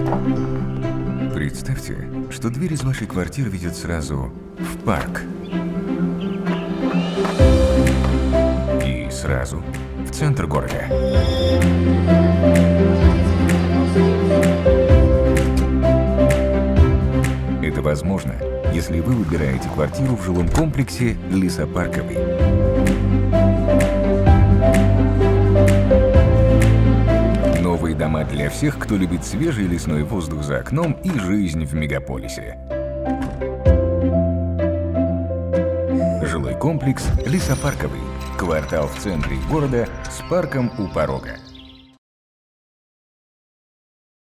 Представьте, что дверь из вашей квартиры ведет сразу в парк. И сразу в центр города. Это возможно, если вы выбираете квартиру в жилом комплексе Лесопарковый. Новые дома для всех, кто любит свежий лесной воздух за окном и жизнь в мегаполисе. Жилой комплекс Лесопарковый. Квартал в центре города с парком у порога.